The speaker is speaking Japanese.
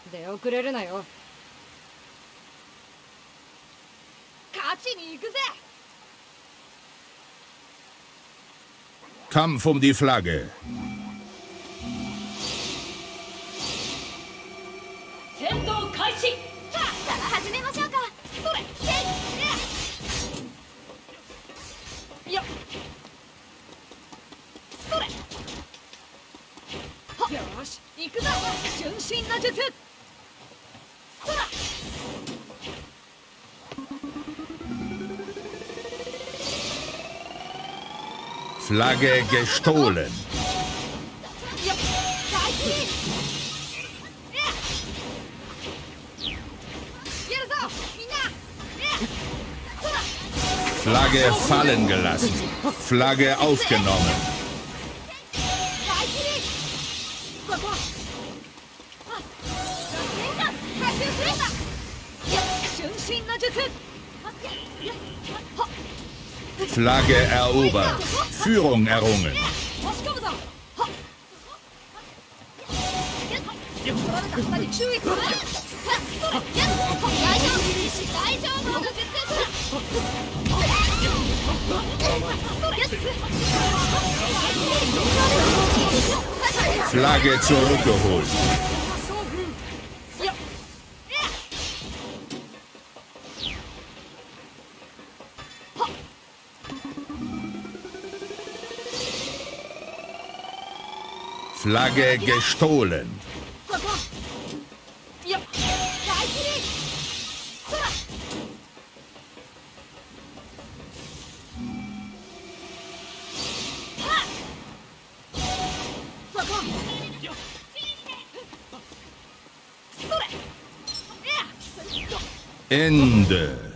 出遅れるなよ。勝ちに行くぜ。 Kampf um die Flagge. 戦闘開始。さあ始めましょうか。それ。よっ。それ。よし、行くぞ。瞬身の術。そら。 Flagge gestohlen. Flagge fallen gelassen. Flagge aufgenommen. Flagge erobert. Führung errungen. Flagge zurückgeholt. Flagge gestohlen. Ende.